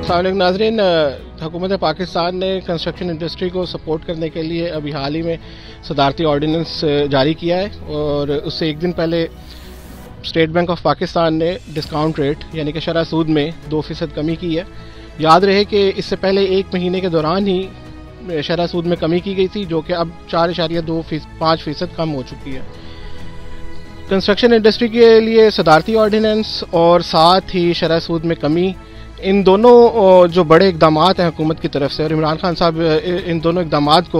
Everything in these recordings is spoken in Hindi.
अस्सलाम वालेकुम नाज़रीन, हुकूमत पाकिस्तान ने कंस्ट्रक्शन इंडस्ट्री को सपोर्ट करने के लिए अभी हाल ही में सदारती ऑर्डिनेंस जारी किया है और उससे एक दिन पहले स्टेट बैंक ऑफ पाकिस्तान ने डिस्काउंट रेट यानी कि शरह सूद में 2% कमी की है। याद रहे कि इससे पहले एक महीने के दौरान ही शरह सूद में कमी की गई थी, जो कि अब 4.25% कम हो चुकी है। कंस्ट्रक्शन इंडस्ट्री के लिए सदारती ऑर्डिनेंस और साथ ही शरह सूद में कमी, इन दोनों जो बड़े इकदाम हैं हुकूमत की तरफ से, और इमरान खान साहब इन दोनों इकदाम को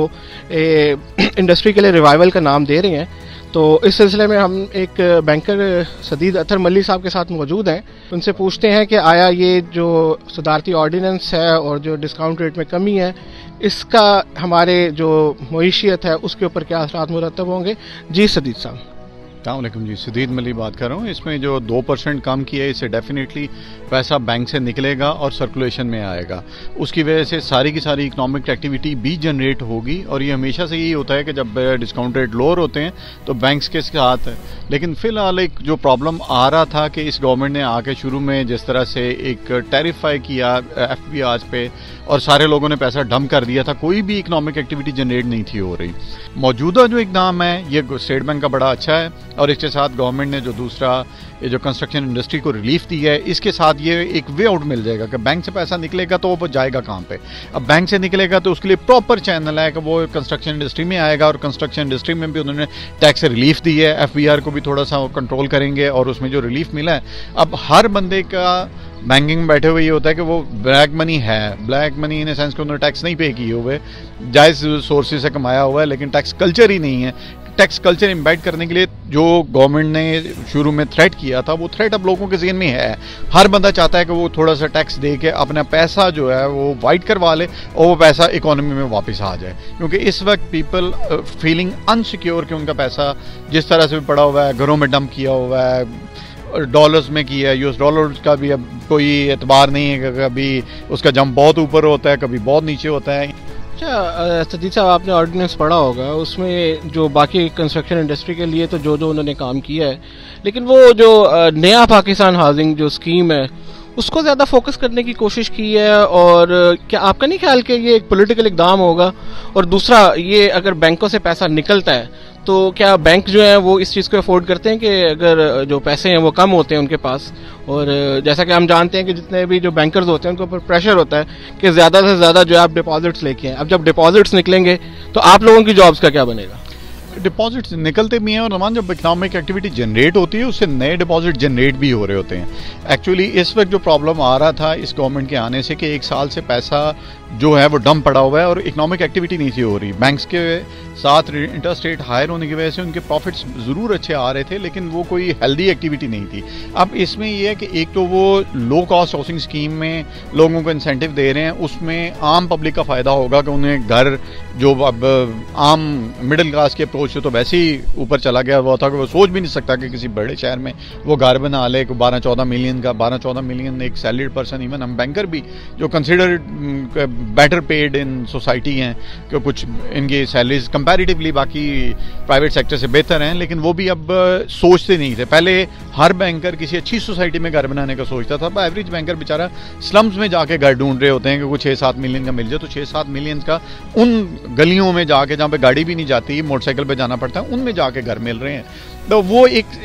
इंडस्ट्री के लिए रिवाइवल का नाम दे रहे हैं। तो इस सिलसिले में हम एक बैंकर सदीद अतर मल्ली साहब के साथ मौजूद हैं। उनसे पूछते हैं कि आया ये जो सदारती ऑर्डिनेंस है और जो डिस्काउंट रेट में कमी है, इसका हमारे जो मईशियत है उसके ऊपर क्या असरात मुरतब होंगे। जी सदीद साहब। अस्सलामुअलैकुम जी, सदीद मली बात कर रहा हूँ। इसमें जो 2% कम किया है, इससे डेफिनेटली पैसा बैंक से निकलेगा और सर्कुलेशन में आएगा। उसकी वजह से सारी की सारी इकोनॉमिक एक्टिविटी भी जनरेट होगी और ये हमेशा से यही होता है कि जब डिस्काउंट रेट लोअर होते हैं तो बैंक्स के साथ है। लेकिन फ़िलहाल एक जो प्रॉब्लम आ रहा था कि इस गवर्नमेंट ने आके शुरू में जिस तरह से एक टैरिफाई किया FBRs पे और सारे लोगों ने पैसा डंप कर दिया था, कोई भी इकोनॉमिक एक्टिविटी जनरेट नहीं थी हो रही। मौजूदा जो इकदाम है ये स्टेट बैंक का बड़ा अच्छा है और इसके साथ गवर्नमेंट ने जो दूसरा ये जो कंस्ट्रक्शन इंडस्ट्री को रिलीफ दी है, इसके साथ ये एक वे आउट मिल जाएगा कि बैंक से पैसा निकलेगा तो वो जाएगा कहाँ पे। अब बैंक से निकलेगा तो उसके लिए प्रॉपर चैनल है कि वो कंस्ट्रक्शन इंडस्ट्री में आएगा और कंस्ट्रक्शन इंडस्ट्री में भी उन्होंने टैक्स रिलीफ दी है। FBR को भी थोड़ा सा कंट्रोल करेंगे और उसमें जो रिलीफ मिला है, अब हर बंदे का बैंकिंग में बैठे हुए ये होता है कि वो ब्लैक मनी है, ब्लैक मनी इन सेंस कि उन्होंने टैक्स नहीं पे किए हुए, जायज़ सोर्सेज से कमाया हुआ है, लेकिन टैक्स कल्चर ही नहीं है। टैक्स कल्चर इम्बाइड करने के लिए जो गवर्नमेंट ने शुरू में थ्रेट किया था, वो थ्रेट अब लोगों के ज़हन में है। हर बंदा चाहता है कि वो थोड़ा सा टैक्स दे के अपना पैसा जो है वो वाइट करवा ले और वो पैसा इकोनॉमी में वापस आ जाए, क्योंकि इस वक्त पीपल फीलिंग अनसिक्योर कि उनका पैसा जिस तरह से भी पड़ा हुआ है, घरों में डंप किया हुआ है, डॉलर्स में किया है। US डॉलर्स का भी अब कोई एतबार नहीं है कि कभी उसका जंप बहुत ऊपर होता है, कभी बहुत नीचे होता है। अच्छा सदीद साहब, आपने ऑर्डिनेंस पढ़ा होगा, उसमें जो बाकी कंस्ट्रक्शन इंडस्ट्री के लिए तो जो उन्होंने काम किया है, लेकिन वो जो नया पाकिस्तान हाउसिंग जो स्कीम है उसको ज़्यादा फोकस करने की कोशिश की है। और क्या आपका नहीं ख्याल कि ये एक पॉलिटिकल इकदाम होगा? और दूसरा, ये अगर बैंकों से पैसा निकलता है तो क्या बैंक जो है वो इस चीज़ को अफोर्ड करते हैं कि अगर जो पैसे हैं वो कम होते हैं उनके पास, और जैसा कि हम जानते हैं कि जितने भी जो बैंकर्स होते हैं उनके ऊपर प्रेशर होता है कि ज़्यादा से ज़्यादा जो है आप डिपॉजिट्स लेके हैं। अब जब डिपॉजिट्स निकलेंगे तो आप लोगों की जॉब्स का क्या बनेगा? डिपॉजिट्स निकलते भी हैं और नमान जब इकोनॉमिक एक्टिविटी जनरेट होती है उससे नए डिपॉजिट जनरेट भी हो रहे होते हैं। एक्चुअली इस वक्त जो प्रॉब्लम आ रहा था इस गवर्नमेंट के आने से कि 1 साल से पैसा जो है वो डंप पड़ा हुआ है और इकोनॉमिक एक्टिविटी नहीं थी हो रही। बैंक्स के साथ इंटरेस्ट रेट हायर होने की वजह से उनके प्रॉफिट्स ज़रूर अच्छे आ रहे थे, लेकिन वो कोई हेल्दी एक्टिविटी नहीं थी। अब इसमें यह है कि एक तो वो लो कॉस्ट हाउसिंग स्कीम में लोगों को इंसेंटिव दे रहे हैं, उसमें आम पब्लिक का फ़ायदा होगा कि उन्हें घर जो अब आम मिडिल क्लास की अप्रोच से तो वैसे ही ऊपर चला गया हुआ था कि वो सोच भी नहीं सकता कि किसी बड़े शहर में वो घर बना ले। 12-14 मिलियन का 12-14 मिलियन एक सैलरीड पर्सन, इवन हम बैंकर भी जो considered better paid in society हैं कि कुछ इनकी सैलरीज कंपैरेटिवली बाकी प्राइवेट सेक्टर से बेहतर हैं, लेकिन वो भी अब सोचते नहीं थे। पहले हर बैंकर किसी अच्छी सोसाइटी में घर बनाने का सोचता था, एवरेज बैंकर बेचारा स्लम्स में जाके घर ढूंढ रहे होते हैं कि कुछ 6-7 मिलियन का मिल जाए, तो 6-7 मिलियन का उन गलियों में जाके जहाँ पे गाड़ी भी नहीं जाती, मोटरसाइकिल पे जाना पड़ता है, उनमें जाके घर मिल रहे हैं। तो वो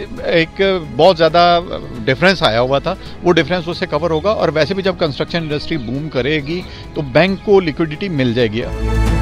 एक बहुत ज़्यादा डिफरेंस आया हुआ था, वो डिफरेंस उससे कवर होगा। और वैसे भी जब कंस्ट्रक्शन इंडस्ट्री बूम करेगी तो बैंक को लिक्विडिटी मिल जाएगी।